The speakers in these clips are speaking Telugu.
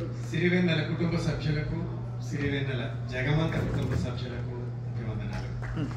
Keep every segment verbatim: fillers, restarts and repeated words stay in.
సిరివెన్నెల కుటుంబ సభ్యులకు, సిరివెన్నెల జగమంత కుటుంబ సభ్యులకు అభివందనాలు.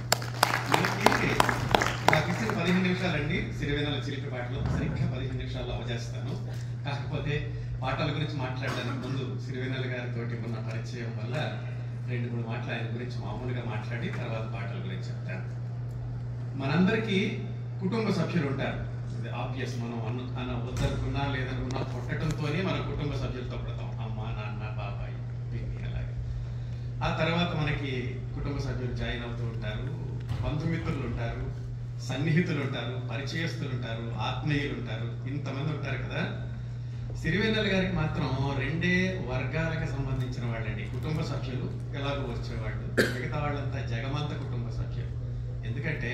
నాకు ఇచ్చిన పదిహేను నిమిషాలండి సిరివెన్నెల చిలిపి పాటలు సరిగ్గా పదిహేను నిమిషాల్లో అవజేస్తాను. కాకపోతే పాటల గురించి మాట్లాడడానికి ముందు సిరివెన్నెల గారితో ఉన్న పరిచయం వల్ల రెండు మూడు మాటలు ఆయన గురించి మామూలుగా మాట్లాడి తర్వాత పాటల గురించి చెప్తాను. మనందరికీ కుటుంబ సభ్యులు ఉంటారు, ఇది ఆబ్వియస్. మనం అన్న అన్న వద్దనుకున్నా లేదనుకున్నా పుట్టడంతోనే మన కుటుంబ సభ్యులతో పడతాం, అమ్మ నాన్న బాబాయ్ పిన్ని అలాగే. ఆ తర్వాత మనకి కుటుంబ సభ్యులు జాయిన్ అవుతూ ఉంటారు, బంధుమిత్రులు ఉంటారు, సన్నిహితులు ఉంటారు, పరిచయస్తులు ఉంటారు, ఆత్మీయులు ఉంటారు, ఇంతమంది ఉంటారు కదా. సిరివెన్నెల గారికి మాత్రం రెండే వర్గాలకు సంబంధించిన వాళ్ళండి కుటుంబ సభ్యులు. ఎలాగో వచ్చేవాళ్ళు, మిగతా వాళ్ళంతా జగమంత కుటుంబ సభ్యులు. ఎందుకంటే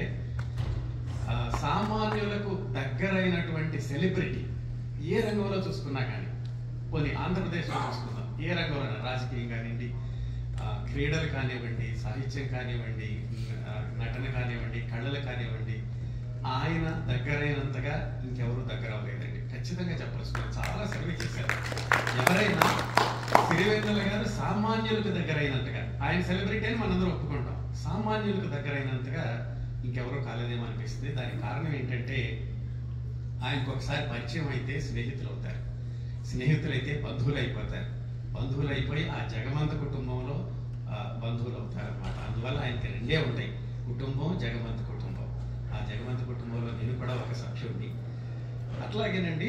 సామాన్యులకు దగ్గరైనటువంటి సెలబ్రిటీ ఏ రంగంలో చూసుకున్నా కానీ, కొన్ని ఆంధ్రప్రదేశ్లో చూసుకుందాం, ఏ రంగంలో రాజకీయం కానివ్వండి, క్రీడలు కానివ్వండి, సాహిత్యం కానివ్వండి, నటన కానివ్వండి, కళలు కానివ్వండి, ఆయన దగ్గరైనంతగా ఇంకెవరూ దగ్గర అవ్వలేదండి. ఖచ్చితంగా చెప్పాల్సిన చాలా సర్వే చేశారు. ఎవరైనా సిరివెన్నెల గారు సామాన్యులకు దగ్గరైనంతగా, ఆయన సెలబ్రిటీ అని మనందరం ఒప్పుకుంటాం, సామాన్యులకు దగ్గరైనంతగా ఇంకెవరూ కాలేదేమో అనిపిస్తుంది. దానికి కారణం ఏంటంటే ఆయనకు ఒకసారి పరిచయం అయితే స్నేహితులు అవుతారు, స్నేహితులైతే బంధువులు అయిపోతారు, బంధువులు అయిపోయి ఆ జగమంత కుటుంబంలో బంధువులు అవుతారు అనమాట. అందువల్ల ఆయనకి రెండే ఉంటాయి, కుటుంబం, జగమంత కుటుంబం. ఆ జగమంత కుటుంబంలో నేను కూడా ఒక సభ్యుడిని. అట్లాగేనండి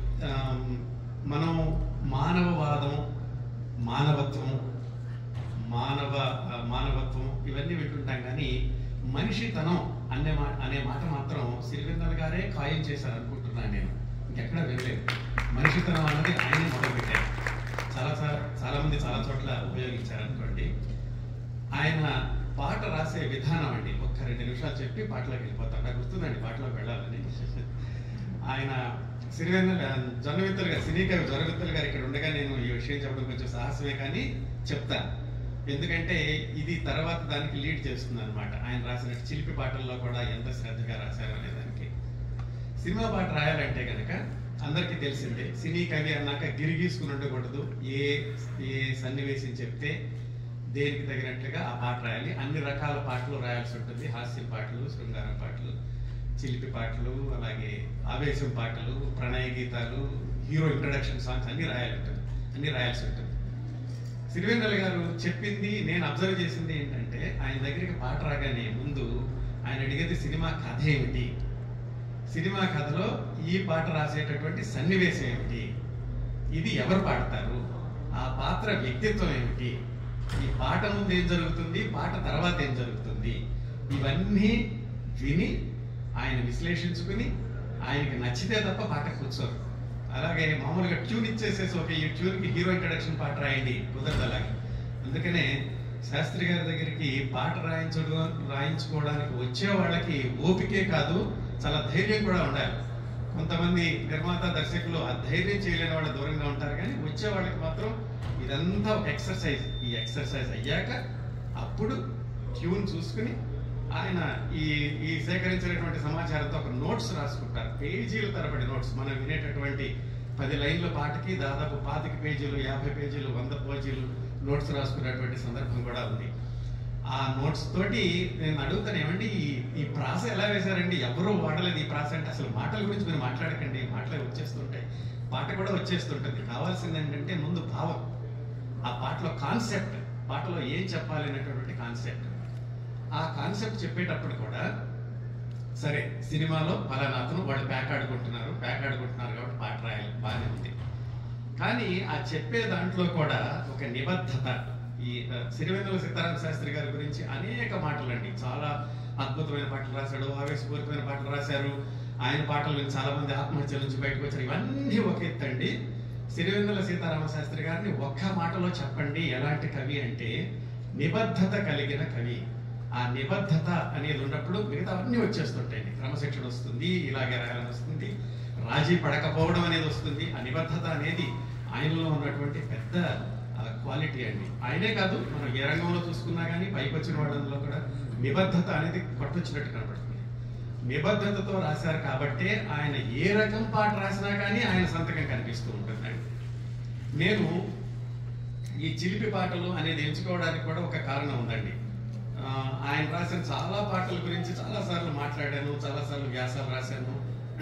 మనం మానవవాదం, మానవత్వం, మానవ మానవత్వం ఇవన్నీ వింటుంటాం, కానీ మనిషితనం అనే మా అనే మాట మాత్రం సిరివెన్నెల గారే ఖాయం చేశారు అనుకుంటున్నాను నేను. ఇంకెక్కడ వినలేదు. మనిషితనం అన్నది ఆయనే మొదలుపెట్టారు. చాలా చాలా మంది చాలా చోట్ల ఉపయోగించారు అనుకోండి. ఆయన పాట రాసే విధానం అండి, ఒక్క రెండు నిమిషాలు చెప్పి పాటలోకి వెళ్ళిపోతాను. నాకు గుర్తుందండి పాటలోకి వెళ్ళాలని. ఆయన సిరివెన్నెల జొన్నవిత్తలు గారు, సినీ కవి జొన్నవిత్తలు గారు ఇక్కడ ఉండగా నేను ఈ విషయం చెప్పడం కొంచెం సాహసమే కానీ చెప్తాను. ఎందుకంటే ఇది తర్వాత దానికి లీడ్ చేస్తుంది అనమాట. ఆయన రాసినట్టు చిలిపి పాటల్లో కూడా ఎంత శ్రద్ధగా రాశారు అనే దానికి. సినిమా పాట రాయాలంటే కనుక అందరికీ తెలిసిందే, సినీ కవి అన్నాక గిరి గీసుకుని ఉండకూడదు. ఏ ఏ సన్నివేశం చెప్తే దేనికి తగినట్లుగా ఆ పాట రాయాలి. అన్ని రకాల పాటలు రాయాల్సి ఉంటుంది. హాస్యం పాటలు, శృంగారం పాటలు, చిలిపి పాటలు, అలాగే ఆవేశం పాటలు, ప్రణయ గీతాలు, హీరో ఇంట్రడక్షన్ సాంగ్స్ అన్ని రాయాలి ఉంటుంది అన్ని రాయాల్సి ఉంటుంది. సిరివెన్నెల గారు చెప్పింది, నేను అబ్జర్వ్ చేసింది ఏంటంటే, ఆయన దగ్గరికి పాట రాగానే ముందు ఆయన అడిగేది సినిమా కథ ఏమిటి, సినిమా కథలో ఈ పాట రాసేటటువంటి సన్నివేశం ఏమిటి, ఇది ఎవరు పాడతారు, ఆ పాత్ర వ్యక్తిత్వం ఏమిటి, ఈ పాట ముందు ఏం జరుగుతుంది, పాట తర్వాత ఏం జరుగుతుంది, ఇవన్నీ విని ఆయన విశ్లేషించుకుని ఆయనకి నచ్చితే తప్ప పాట కూర్చోరు. అలాగే మామూలుగా ట్యూన్ ఇచ్చేసేసి ఒక ఈ ట్యూన్కి హీరో ఇంట్రడక్షన్ పాట రాయండి, కుదరదు అలాగే. అందుకనే శాస్త్రి గారి దగ్గరికి పాట రాయించడం రాయించుకోవడానికి వచ్చే వాళ్ళకి ఓపికే కాదు, చాలా ధైర్యం కూడా ఉండాలి. కొంతమంది నిర్మాత దర్శకులు ఆ ధైర్యం చేయలేని వాళ్ళు దూరంగా ఉంటారు, కానీ వచ్చే వాళ్ళకి మాత్రం ఇదంతా ఒక ఎక్సర్సైజ్. ఈ ఎక్సర్సైజ్ అయ్యాక అప్పుడు ట్యూన్ చూసుకుని ఆయన ఈ ఈ సేకరించినటువంటి సమాచారంతో ఒక నోట్స్ రాసుకుంటారు, పేజీల తరబడి నోట్స్. మనం వినేటటువంటి పది లైన్ల పాటకి దాదాపు పాతిక పేజీలు, యాభై పేజీలు, వంద పేజీలు నోట్స్ రాసుకునేటువంటి సందర్భం కూడా ఉంది. ఆ నోట్స్ తోటి నేను అడుగుతాను, ఏమండి ఈ ఈ ప్రాస ఎలా వేశారండి, ఎవరూ వాడలేదు ఈ ప్రాస అంటే. అసలు మాటల గురించి మీరు మాట్లాడకండి, మాటలు వచ్చేస్తుంటాయి, పాట కూడా వచ్చేస్తుంటుంది. కావాల్సింది ఏంటంటే ముందు భావం, ఆ పాటలో కాన్సెప్ట్, పాటలో ఏం చెప్పాలి అనేటటువంటి కాన్సెప్ట్. ఆ కాన్సెప్ట్ చెప్పేటప్పుడు కూడా సరే సినిమాలో పలానాతను వాళ్ళు ప్యాక్ ఆడుకుంటున్నారు ప్యాక్ ఆడుకుంటున్నారు కాబట్టి పాట రాయాలి, బాగానే ఉంది. కానీ ఆ చెప్పే దాంట్లో కూడా ఒక నిబద్ధత. ఈ సిరివెన్నెల సీతారామ శాస్త్రి గారి గురించి అనేక మాటలండి, చాలా అద్భుతమైన పాటలు రాశాడు, ఆవేశపూరితమైన పాటలు రాశారు. ఆయన పాటల నుంచి చాలా మంది ఆత్మహత్యల నుంచి బయటకు వచ్చారు. ఇవన్నీ ఒక ఎత్తండి. సిరివెన్నెల సీతారామ శాస్త్రి గారిని ఒక్క మాటలో చెప్పండి ఎలాంటి కవి అంటే, నిబద్ధత కలిగిన కవి. ఆ నిబద్ధత అనేది ఉన్నప్పుడు మిగతా అన్నీ వచ్చేస్తుంటాయి. క్రమశిక్షణ వస్తుంది, ఇలాగే రాయాలని వస్తుంది, రాజీ పడకపోవడం అనేది వస్తుంది. ఆ నిబద్ధత అనేది ఆయనలో ఉన్నటువంటి పెద్ద క్వాలిటీ అండి. ఆయనే కాదు, మనం ఏ రంగంలో చూసుకున్నా కానీ పైకి వచ్చిన వాళ్ళలో కూడా నిబద్ధత అనేది కొట్టొచ్చినట్టు కనపడుతుంది. నిబద్ధతతో రాశారు కాబట్టే ఆయన ఏ రకం పాట రాసినా కానీ ఆయన సంతకం కనిపిస్తూ ఉంటుందండి. నేను ఈ చిలిపి పాటలు అనేది ఎంచుకోవడానికి కూడా ఒక కారణం ఉందండి. ఆయన రాసిన చాలా పాటల గురించి చాలాసార్లు మాట్లాడాను, చాలాసార్లు వ్యాసాలు రాశాను.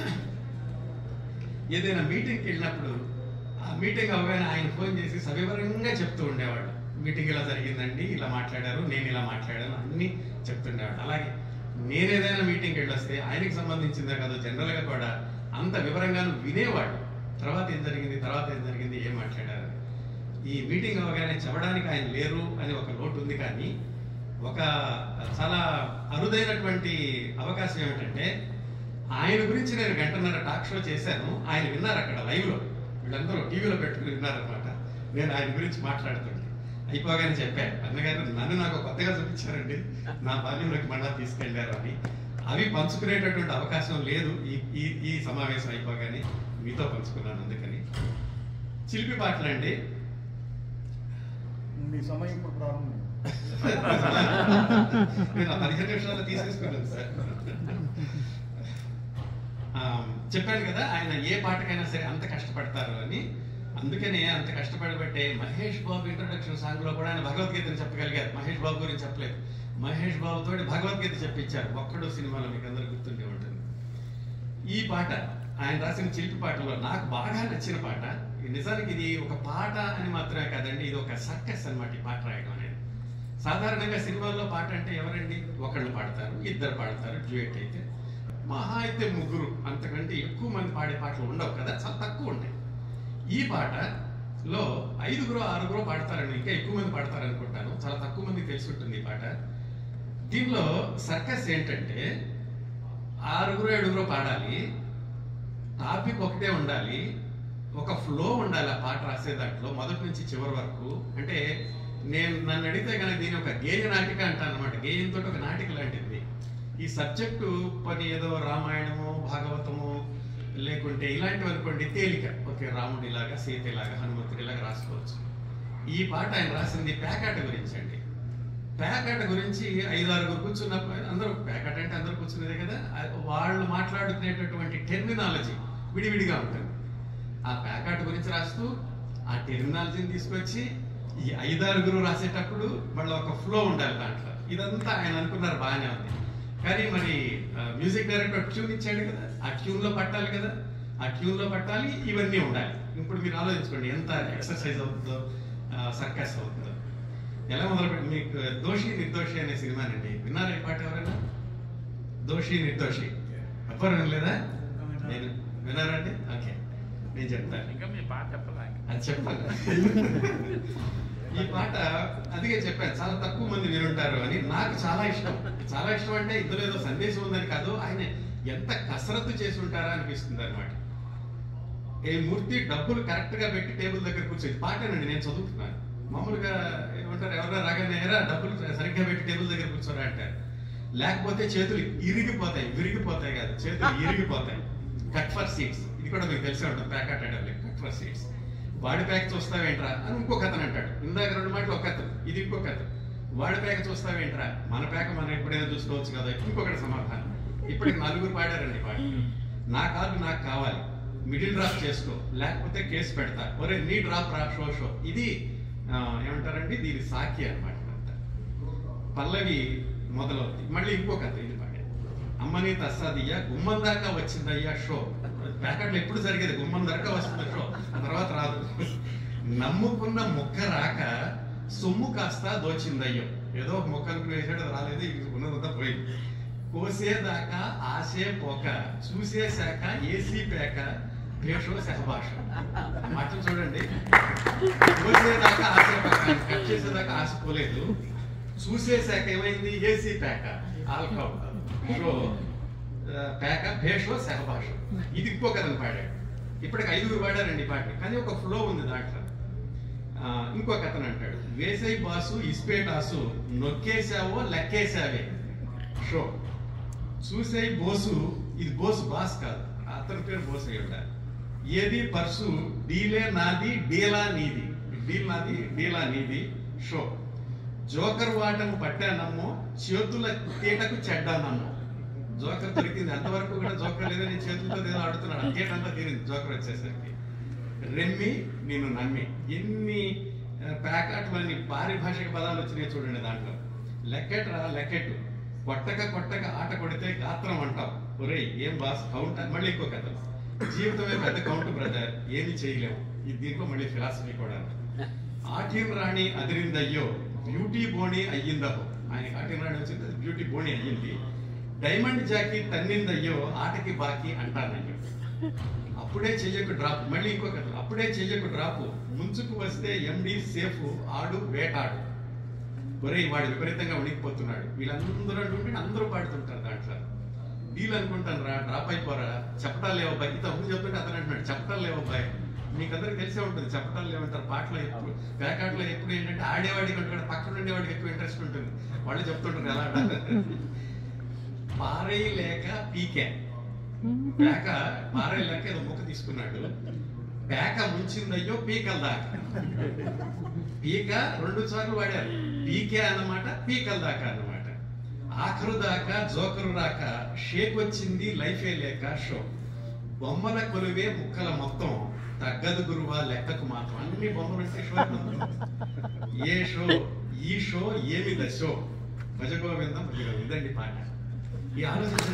ఏదైనా మీటింగ్కి వెళ్ళినప్పుడు ఆ మీటింగ్ అవగానే ఆయన ఫోన్ చేసి సవివరంగా చెప్తూ ఉండేవాడు. మీటింగ్ ఇలా జరిగిందండి, ఇలా మాట్లాడారు, నేను ఇలా మాట్లాడాను, అన్నీ చెప్తుండేవాడు. అలాగే నేను ఏదైనా మీటింగ్కి వెళ్ళొస్తే ఆయనకి సంబంధించిందే కాదు, జనరల్గా కూడా అంత వివరంగాను వినేవాడు. తర్వాత ఏం జరిగింది, తర్వాత ఏం జరిగింది, ఏం మాట్లాడారు. ఈ మీటింగ్ అవగానే చెప్పడానికి ఆయన లేరు అని ఒక లోటు ఉంది. కానీ ఒక చాలా అరుదైనటువంటి అవకాశం ఏమిటంటే, ఆయన గురించి నేను గంటన్నర టాక్ షో చేశాను. ఆయన విన్నారు అక్కడ లైవ్లో, వీళ్ళందరూ టీవీలో పెట్టుకుని విన్నారనమాట. నేను ఆయన గురించి మాట్లాడుతుంటే అయిపోగానే చెప్పాను, అన్నగారు నన్ను నాకు కొత్తగా చూపించారండి, నా బాల్యంలోకి మళ్ళా తీసుకెళ్లారు అని. అవి పంచుకునేటటువంటి అవకాశం లేదు ఈ ఈ ఈ సమావేశం అయిపోగానే మీతో పంచుకున్నాను. అందుకని చిలిపి పాటలండి. మీ సమయం ఇప్పుడు ప్రారంభం. నేను పదిహేను నిమిషాలు తీసేసుకున్నాను సార్. చెప్పాను కదా ఆయన ఏ పాటకైనా సరే అంత కష్టపడతారు అని. అందుకనే అంత కష్టపడబట్టే మహేష్ బాబు ఇంట్రొడక్షన్ సాంగ్ లో కూడా ఆయన భగవద్గీతను చెప్పగలిగారు. మహేష్ బాబు గురించి చెప్పలేదు, మహేష్ బాబు తోటి భగవద్గీత చెప్పించారు. ఒక్కడు సినిమాలో మీకు అందరూ గుర్తుండే ఉంటుంది. ఈ పాట ఆయన రాసిన చిలిపి పాటలో నాకు బాగా నచ్చిన పాట. నిజానికి ఇది ఒక పాట అని మాత్రమే కాదండి, ఇది ఒక సర్కస్ అన్నమాట. ఈ పాట రాయడం అనేది సాధారణంగా సినిమాల్లో పాట అంటే ఎవరండి, ఒకళ్ళు పాడతారు, ఇద్దరు పాడతారు, డ్యూయెట్ అయితే మహా అయితే ముగ్గురు, అంతకంటే ఎక్కువ మంది పాడే పాటలు ఉండవు కదా, చాలా తక్కువ ఉంటాయి. ఈ పాటలో ఐదుగురు ఆరుగురు పాడతారండి, ఇంకా ఎక్కువ మంది పాడతారు అనుకుంటాను, చాలా తక్కువ మంది తెలిసి ఉంటుంది ఈ పాట. దీనిలో సర్కస్ ఏంటంటే ఆరుగురు ఏడుగురు పాడాలి, టాపిక్ ఒకటే ఉండాలి, ఒక ఫ్లో ఉండాలి ఆ పాట రాసే దాంట్లో మొదటి నుంచి చివరి వరకు. అంటే నేను నన్ను అడిగితే కనుక దీని ఒక గేయ నాటిక అంటాను అనమాట. గేయంతో ఒక నాటిక లాంటిది. ఈ సబ్జెక్టు పని ఏదో రామాయణము భాగవతము లేకుంటే ఇలాంటివి అనుకోండి తేలిక, ఓకే రాముడిలాగా సీతలాగా హనుమంతుడిలాగా రాసుకోవచ్చు. ఈ పాట ఆయన రాసింది పేకాట గురించి అండి. పేకాట గురించి ఐదు ఆరుగురు కూర్చున్నప్పుడు, అందరూ పేకాట అంటే అందరూ కూర్చునేదే కదా, వాళ్ళు మాట్లాడుకునేటటువంటి టెర్మినాలజీ విడివిడిగా ఉంటుంది. ఆ పేకాట గురించి రాస్తూ ఆ టెర్మినాలజీని తీసుకొచ్చి ఈ ఐదారుగురు రాసేటప్పుడు మళ్ళీ ఒక ఫ్లో ఉండాలి దాంట్లో. ఇదంతా ఆయన అనుకున్నారు, బాగానే ఉంది. కానీ మరి మ్యూజిక్ డైరెక్టర్ ట్యూన్ ఇచ్చాడు కదా, ఆ ట్యూన్ లో పట్టాలి కదా, ఆ ట్యూన్ లో పట్టాలి, ఇవన్నీ ఉండాలి. ఇప్పుడు మీరు ఆలోచించుకోండి ఎంత ఎక్సర్సైజ్ అవుతుందో, సర్కస్ అవుతుందో. ఎలా మొదలు మీకు దోషి నిర్దోషి అనే సినిమానండి, విన్నారా ఈ పాట ఎవరైనా? దోషి నిర్దోషి ఎవ్వరు వినలేదా? నేను విన్నారండి? ఓకే, నేను చెప్తాను. ఇంకా మీ పాట చెప్పాలి, అది చెప్పాలి. ఈ పాట అందుకే చెప్పాను చాలా తక్కువ మంది వినుంటారు అని. నాకు చాలా ఇష్టం. చాలా ఇష్టం అంటే ఇందులో ఏదో సందేశం ఉందని కాదు, ఆయన ఎంత కసరత్తు చేసి ఉంటారా అనిపిస్తుంది అనమాట. ఏ మూర్తి డబ్బులు కరెక్ట్ గా పెట్టి టేబుల్ దగ్గర కూర్చొని పాటేనండి, నేను చదువుతున్నాను. మామూలుగా ఏమంటారు, ఎవరైనా రాగానే ఎరా డబ్బులు సరిగ్గా పెట్టి టేబుల్ దగ్గర కూర్చోరా అంటారు. లేకపోతే చేతులు ఇరిగిపోతాయి, విరిగిపోతాయి కాదు, చేతులు ఇరిగిపోతాయి. కట్ ఫర్ సీట్స్, ఇది కూడా మీకు తెలిసే ఉంటుంది. ప్యాకెట్ అంటే కట్ ఫర్ సీట్స్. వాడి ప్యాక్ చూస్తావేంట్రా అని ఇంకొక అతను అంటాడు. ఇందాక రెండు మాటలు ఒక అతను, ఇది ఇంకొక అతను. వాడి ప్యాక్ చూస్తావేంట్రా, మన ప్యాక్ మనం ఎప్పుడైనా చూసుకోవచ్చు కదా, ఇంకొకటి సమాధానం. ఇప్పటికి నలుగురు పాడారండి పాట. నా కార్డు నాకు కావాలి, మిడిల్ డ్రాప్ చేసుకో, లేకపోతే కేసు పెడతా, ఒరే నీ డ్రాప్ రా షో షో. ఇది ఏమంటారండి, దీని సాకి అనమాట. పల్లవి మొదలవుతుంది, మళ్ళీ ఇంకొక అతను ఇది పాడే. అమ్మని తస్సాదియ్యా గుమ్మం దాకా వచ్చిందయ్యా షో. ప్యాకెట్లు ఎప్పుడు జరిగేది, గుమ్మం దాకా వస్తుంది షో, ఆ తర్వాత రాదు. నమ్ముకున్న మొక్క రాక సొమ్ము కాస్త దోచిందయ్యో. ఏదో ఒక మొక్క అనుకుని వేసాడు, అది రాలేదు, ఉన్నదంతా పోయింది. కోసేదాకా ఆశే పోక, చూసేశాక ఏసీ పేక, భేషో సహభాష. మాటలు చూడండి, కోసేదాకా ఆశే పోక, కట్ చేసేదాకా ఆశ పోలేదు, చూసేశాక ఏమైంది, ఏసీ పేక, ఆల్కౌట్ షో పేక, భేషో సహభాష. ఇది ఇంకొక అతను పాడాడు. ఇప్పటికి ఐదుగురు పాడారండి పాట, కానీ ఒక ఫ్లో ఉంది దాంట్లో. ఇంకొక అతను అంటాడు, వేసై బాసు ఇస్పేటాసు, నొక్కేశావో లెక్కేశావే షో. చూసే బోసు, ఇది బోసు బాస్ కాదు, అతని పేరు బోసు అయి ఉండాలి. ఏది పర్సు, డీలే నాది డీలా నీది, డీల్ నాది డీలా నీది షో. జోకర్ వాటము పట్టానమ్మో, చేతుల తేటకు చెడ్డానమ్మో. జోకర్ దొరికింది, అంతవరకు కూడా జోకర్ లేదని చేతులతో ఏదో ఆడుతున్నాడు, తేట అంతా తీరింది జోకర్ వచ్చేసరికి. రెమ్మి నేను నమ్మి. ఎన్ని ప్యాకాట్లని పారిభాషిక పదాలు వచ్చినాయి చూడండి దాంట్లో. లెక్కెట్రా లెక్కెట్టు, కొట్టక కొట్టక ఆట కొడితే గాత్రం అంటాం. ఒరేయ్ ఏం బాస్ కౌంట్, మళ్ళీ ఇంకో కథ. జీవితమే పెద్ద కౌంట్ బ్రదర్, ఏమి చేయలేము. ఇది దీంట్లో మళ్ళీ ఫిలాసఫీ కూడా. ఆఠీం రాణి అదిరిందయ్యో, బ్యూటీ బోణి అయ్యిందహో. ఆయనకి ఆఠీం రాణి వచ్చింది, బ్యూటీ బోణి అయ్యింది. డైమండ్ జాకీ తన్నిందయ్యో, ఆటకి బాకీ అంటానయ్యో. అప్పుడే చెయ్యకు డ్రాప్, మళ్ళీ ఇంకో కథ. అప్పుడే చెయ్యకు డ్రాపు, ముంచుకు వస్తే ఎండి సేఫ్, ఆడు వేటాడు. ఒరే వాడు విపరీతంగా ఉనికిపోతున్నాడు. వీళ్ళందరూ అంటుంటే అందరూ పాడుతుంటారు దాంట్లో. వీళ్ళు అనుకుంటాను రా డ్రాప్ అయిపోరా, చెప్పటాలు లేవబ్బాయి. ఇంత ముందు చెప్తుంటే అతను అంటున్నాడు చెప్పటాలు లేవబ్బాయి. మీకు అందరికి తెలిసే ఉంటుంది చెప్పటాలు లేవంటారు పాటలో. ఎప్పుడు ప్యాకాట్లో ఎప్పుడు ఏంటంటే ఆడేవాడికి ఉంటుంది, పక్కన ఉండేవాడికి ఎక్కువ ఇంట్రెస్ట్ ఉంటుంది. వాళ్ళు చెప్తుంటారు ఎలా పారై లేక పీకే. పేక పారై లేక ఏదో ముక్క తీసుకున్నాడు, పేక ముంచిందయ్యో పీకల దాకా. పీక రెండు సార్లు వాడారు, పీకే అన్నమాట పీకల దాకా అన్నమాట. ఆఖరు దాకా జోకరు రాక, షేక్ వచ్చింది లైఫే లేక షో. బొమ్మల కొలువే ముక్కల మొత్తం, తగ్గదు గురువా లెక్కకు మాత్రం. అన్ని బొమ్మలు అంటే షో. ఏ షో ఈ షో ఏమి ద షో. భజగోవిందం భజగోవిందం ఇదండి పాట. ఈ ఆలోచించండి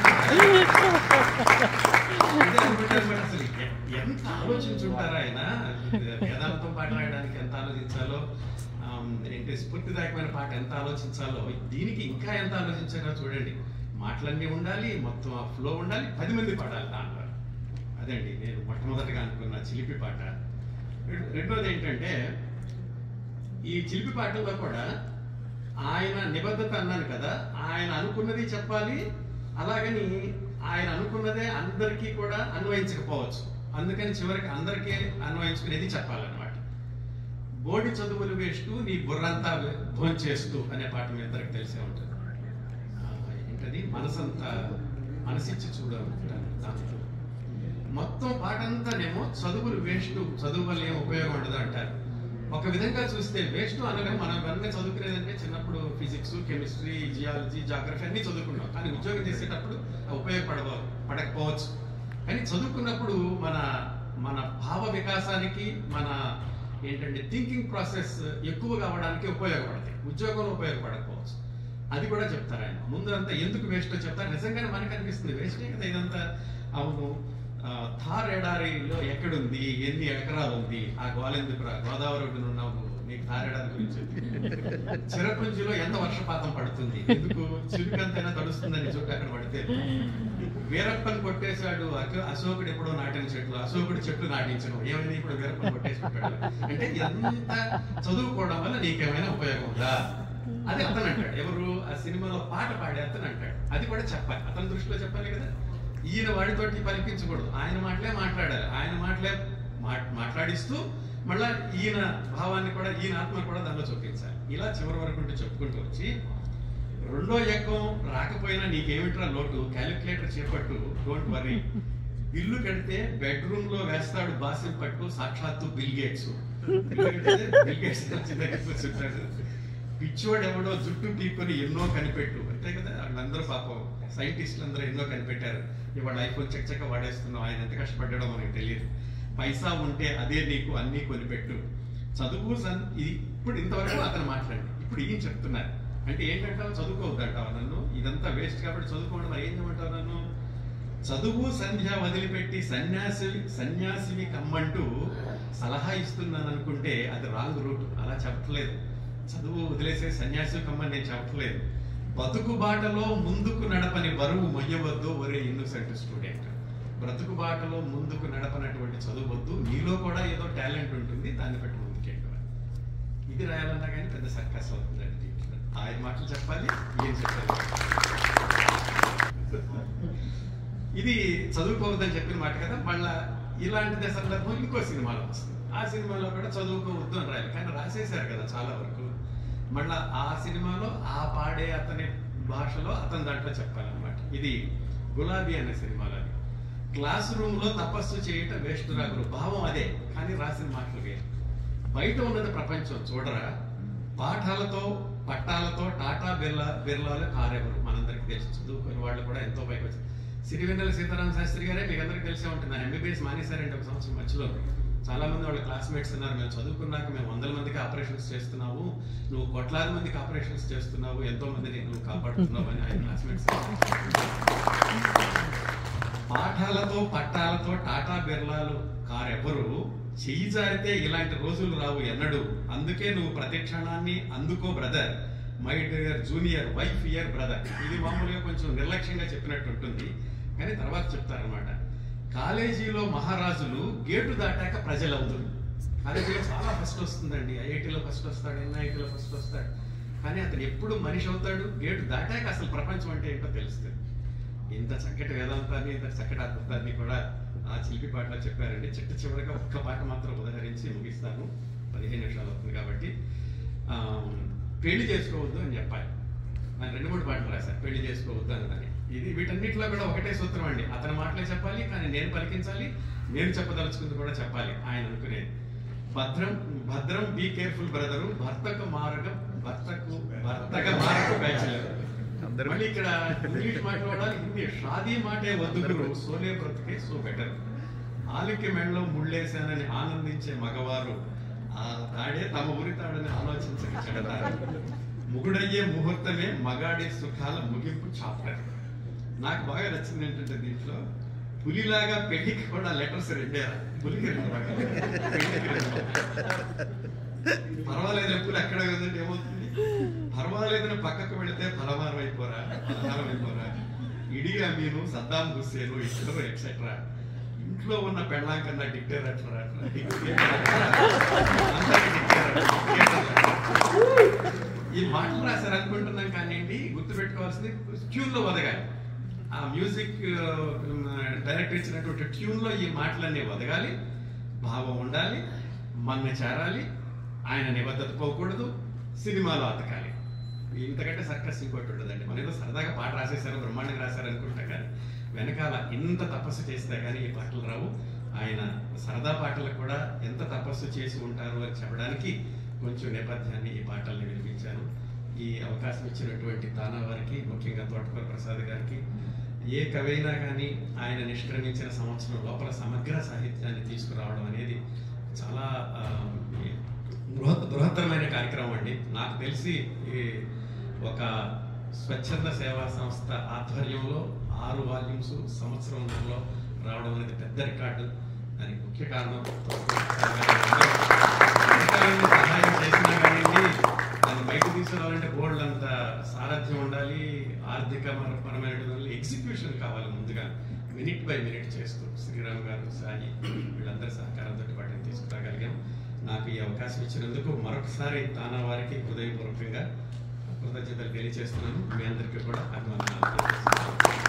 అసలు ఎంత ఆలోచించుంటారా ఆయన. వేదాంతం పాట రాయడానికి ఎంత ఆలోచించాలో, ఏంటి స్ఫూర్తిదాయకమైన పాట ఎంత ఆలోచించాలో, దీనికి ఇంకా ఎంత ఆలోచించారో చూడండి. మాటలన్నీ ఉండాలి, మొత్తం ఆ ఫ్లో ఉండాలి, పది మంది పాడాలి దాంట్లో. అదండి నేను మొట్టమొదటిగా అనుకున్న చిలిపి పాట. రెండోది ఏంటంటే ఈ చిలిపి పాటల్లో కూడా ఆయన నిబద్ధత అన్నాను కదా, ఆయన అనుకున్నది చెప్పాలి. అలాగని ఆయన అనుకున్నదే అందరికీ కూడా అన్వయించకపోవచ్చు. అందుకని చివరికి అందరికీ అన్వయించుకునేది చెప్పాలన్నమాట. బోడి చదువులు వేస్తూ నీ బుర్రంతా భోంచేస్తూ అనే పాట మీ అందరికి తెలిసే ఉంటుంది. ఏంటది మనసంతా మనసిచ్చి చూడాలంటారు. దాంట్లో మొత్తం పాట అంతానేమో చదువులు వేస్ట్, చదువు వల్ల ఏం ఉపయోగం ఉండదు అంటారు. ఒక విధంగా చూస్తే వేస్ట్ అనగా మనం వెనక చదువుకునేదంటే చిన్నప్పుడు ఫిజిక్స్, కెమిస్ట్రీ, జియాలజీ, జాగ్రఫీ అన్ని చదువుకున్నాం. కానీ ఉద్యోగం చేసేటప్పుడు ఉపయోగపడవ పడకపోవచ్చు. కానీ చదువుకున్నప్పుడు మన మన భావ వికాసానికి, మన ఏంటంటే థింకింగ్ ప్రాసెస్ ఎక్కువ కావడానికి ఉపయోగపడతాయి. ఉద్యోగంలో ఉపయోగపడకపోవచ్చు. అది కూడా చెప్తారు ఆయన. ముందు అంతా ఎందుకు వేస్ట్ చెప్తారు. నిజంగానే మనకు అనిపిస్తుంది వేస్టే కదా ఇదంతా. అవును, థార్ ఎడారిలో ఎక్కడుంది, ఎన్ని ఎకరాలు ఉంది, ఆ గోలెందుకురా, గోదావరి ఒడ్డున ఉన్నావు, నీకు థార్ ఎడారి గురించి. చిరపుంజిలో ఎంత వర్షపాతం పడుతుంది, ఎందుకు చిరుకంతైనా తడుస్తుందని చోటు అక్కడ పడితే. వీరప్పని కొట్టేశాడు అశోకుడు ఎప్పుడో నాటిన చెట్లు, అశోకుడు చెట్లు నాటించను, ఏమైనా ఇప్పుడు వీరప్పని కొట్టేసుకుంటాడు. అంటే ఎంత చదువుకోవడం వల్ల నీకేమైనా ఉపయోగం ఉందా, అది అతను అంటాడు. ఎవరు ఆ సినిమాలో పాట పాడే అతను అంటాడు. అది కూడా చెప్పాలి, అతని దృష్టిలో చెప్పాలి కదా. ఈయన వాడితోటి పలికించకూడదు, ఆయన మాటలే మాట్లాడాలి. ఆయన మాటలే మాట్లాడిస్తూ మళ్ళా ఈయన భావాన్ని కూడా, ఈయన ఆత్మ కూడా దానిలో చూపించాలి. ఇలా చివరి వరకు ఉంటే చెప్పుకుంటూ వచ్చి, రెండో యజ్ఞం రాకపోయినా నీకేమిట్రా లోటు, క్యాలిక్యులేటర్ చేపట్టు, డోంట్ వరీ. బిల్లు కడితే బెడ్రూమ్ లో వేస్తాడు బాసిల్ పట్టు, సాక్షాత్తు బిల్ గేట్స్. బిల్ గేట్స్ కూర్చుంటాడు. పిచ్చోడు ఎవడో జుట్టు పీక్కొని ఎన్నో కనిపెట్టు. అంతే కదా, వాళ్ళందరూ పాపం సైంటిస్టులు అందరూ ఎన్నో కనిపెట్టారు. ఇవాళ ఐఫోన్ చక్కచక్క వాడేస్తున్నాం. ఆయన ఎంత కష్టపడ్డాడో మనకు తెలియదు. పైసా ఉంటే అదే నీకు అన్నీ కొనిపెట్టు. చదువు సన్ ఇది ఇప్పుడు ఇంతవరకు అతను మాట్లాడి, ఇప్పుడు ఏం చెప్తున్నారు అంటే ఏంటంటావు, చదువుకోవద్దంటావు నన్ను, ఇదంతా వేస్ట్ కాబట్టి చదువుకోవడం. మరి ఏం చేయమంటావు నన్ను? చదువు సంధ్య వదిలిపెట్టి సన్యాసి సన్యాసిని కమ్మంటూ సలహా ఇస్తున్నాను అనుకుంటే అది రాంగ్ రూట్. అలా చెప్పట్లేదు. చదువు వదిలేసే సన్యాసి కమ్మని నేను చెప్పట్లేదు. బతుకు బాటలో ముందుకు నడపని బరువు మొయ్యవద్దు ఒరే ఇన్నోసెంట్ స్టూడెంట్. బ్రతుకు బాటలో ముందుకు నడపనటువంటి చదువద్దు, నీలో కూడా ఏదో టాలెంట్ ఉంటుంది, దాన్ని బట్టి ముందుకెళ్ళాలి. ఇది రాయాలన్నా కానీ పెద్ద సర్కస్ అవుతుందండి. ఆయన మాటలు చెప్పాలి, ఏం చెప్పాలి. ఇది చదువుకోవద్దని చెప్పిన మాట కదా. మళ్ళా ఇలాంటిదే సందర్భం ఇంకో సినిమాలో వస్తుంది. ఆ సినిమాలో కూడా చదువుకోవద్దు అని రాయాలి, కానీ రాసేశారు కదా చాలా వరకు. మళ్ళా ఆ సినిమాలో ఆ పాడే అతని భాషలో అతని దాంట్లో చెప్పాలన్నమాట. ఇది గులాబీ అనే సినిమాలో. అది క్లాస్ రూమ్ లో తపస్సు చేయటం వేస్ట్ రాగురు, భావం అదే, కానీ రాసిన మాటలు వేరు. బయట ఉన్నది ప్రపంచం చూడరా, పాఠాలతో పట్టాలతో టాటా బిర్లా బిర్లాలు కారెవరు. మనందరికి తెలిసి చదువుకుని వాళ్ళు కూడా ఎంతో పైకి వచ్చారు. సిరివెన్నెల సీతారామ శాస్త్రి గారే మీకు అందరికి తెలిసే ఉంటుంది. ఎంబీబీఎస్ మానేశారంటే ఒక సంవత్సరం మధ్యలో. చాలా మంది వాళ్ళ క్లాస్మేట్స్ ఉన్నారు, మేము చదువుకున్నాక మేము వందల మందికి ఆపరేషన్స్ చేస్తున్నావు, నువ్వు కోట్లాది మందికి ఆపరేషన్స్ చేస్తున్నావు, ఎంతో మందిని నువ్వు కాపాడుతున్నావు అని ఆయన క్లాస్మేట్స్. పాఠాలతో పట్టాలతో టాటా బిర్లాలు కారెవ్వరు, చెయ్యి జారితే ఇలాంటి రోజులు రావు ఎన్నడు, అందుకే నువ్వు ప్రతి క్షణాన్ని అందుకో brother, my dear junior wife year brother. ఇది మామూలుగా కొంచెం నిర్లక్ష్యంగా చెప్పినట్టు ఉంటుంది, కానీ తర్వాత చెప్తారనమాట. కాలేజీలో మహారాజులు గేటు దాటాక ప్రజలు అవుతారు. కాలేజీలో చాలా ఫస్ట్ వస్తుందండి, ఐఐటీలో ఫస్ట్ వస్తాడు, ఎన్ఐటీలో ఫస్ట్ వస్తాడు, కానీ అతను ఎప్పుడు మనిషి అవుతాడు గేటు దాటాక అసలు ప్రపంచం అంటే ఏంటో తెలుస్తుంది. ఇంత చక్కటి వేదాంతాన్ని, ఇంత చక్కటి అద్భుతాన్ని కూడా ఆ చిలిపి పాటలో చెప్పారండి. చిట్ట చివరిగా ఒక్క పాట మాత్రం ఉదహరించి ముగిస్తాను, పదిహేను నిమిషాలు అవుతుంది కాబట్టి. పెళ్లి చేసుకోవద్దు అని చెప్పాలి. నాకు రెండు మూడు పాటలు రాశారు పెళ్లి చేసుకోవద్దు అన్నదని. ఇది వీటన్నిటిలో కూడా ఒకటే సూత్రం అండి, అతని మాటలే చెప్పాలి, కానీ నేను పలికించాలి, నేను చెప్పదలుచుకుంది కూడా చెప్పాలి ఆయన అనుకునేది. భద్రం భద్రం బీ కేర్ఫుల్ బ్రదరు, భర్తకు మారగ భర్తకు భర్తగా మారక బ్యాచులర్. మళ్ళీ ఇక్కడ ఇంగ్లీష్ మాట్లాడాలి, హిందీ. షాదీ మాటే వద్దుగురు, సోలే బ్రతుకే సో బెటర్. ఆలికి మెడలో ముళ్ళేశానని ఆనందించే మగవారు, ఆ తాడే తమ ఊరి తాడని ఆలోచించక చెడతారు. ముగుడయ్యే ముహూర్తమే మగాడి సుఖాల ముగింపు చాప్టర్. నాకు బాగా నచ్చింది ఏంటంటే దీంట్లో పులిలాగా పెళ్లికి కూడా లెటర్స్ రెండే, పులికి రెండు పర్వాలేదు, పులి అక్కడ కదంటే ఏమవుతుంది, పర్వాలేదని పక్కకు వెళితే ఫలవారం అయిపోరా, ఫలహారం అయిపోరా, ఇడి అమీను, సద్దాం హుస్సేను, ఇద్దరు ఎక్సెట్రా, ఇంట్లో ఉన్న పెళ్ళాం కన్నా డిక్టేటర్ ఈ మాటలు రాశారు అనుకుంటున్నాం. కానీ గుర్తుపెట్టుకోవాల్సింది ట్యూన్ లో వదగాలి. ఆ మ్యూజిక్ డైరెక్టర్ ఇచ్చినటువంటి ట్యూన్ లో ఈ మాటలన్నీ వదగాలి, భావం ఉండాలి, మన్న చేరాలి, ఆయన నిబద్ధత పోకూడదు, సినిమాలో అతకాలి. ఇంతకంటే సర్కస్ ఇంకోటి ఉండదండి. మన ఏదో సరదాగా పాట రాసేసారు, బ్రహ్మాండంగా రాశారు అనుకుంటా, కానీ వెనకాల ఇంత తపస్సు చేస్తే కానీ ఈ పాటలు రావు. ఆయన సరదా పాటలకు కూడా ఎంత తపస్సు చేసి ఉంటారు అని చెప్పడానికి కొంచెం నేపథ్యాన్ని ఈ పాటల్ని వినిపించాను. ఈ అవకాశం ఇచ్చినటువంటి తానా వారికి, ముఖ్యంగా తోటకూర ప్రసాద్ గారికి, ఏ కవైనా కానీ ఆయన నిష్క్రమించిన సంవత్సరం లోపల సమగ్ర సాహిత్యాన్ని తీసుకురావడం అనేది చాలా బృహత్ బృహత్తరమైన కార్యక్రమం అండి. నాకు తెలిసి ఒక స్వచ్ఛంద సేవా సంస్థ ఆధ్వర్యంలో ఆరు వాల్యూమ్స్ సంవత్సరంలో రావడం అనేది పెద్ద రికార్డు. దానికి ముఖ్య కారణం సహాయం చేసినా కానీ దాన్ని బయట తీసుకురావాలంటే బోర్డు అంత సారథ్యం ఉండాలి, ఆర్థిక పరమైనటువంటి ఎగ్జిక్యూషన్ కావాలి. ముందుగా మినిట్ బై మినిట్ చేస్తూ శ్రీరామ్ గారు, సాయి వీళ్ళందరి సహకారంతో వాటిని తీసుకురాగలిగాం. నాకు ఈ అవకాశం ఇచ్చినందుకు మరొకసారి తానా వారికి హృదయపూర్వకంగా కృతజ్ఞతలు తెలియజేస్తున్నాను. మీ అందరికీ కూడా అభినందనలు.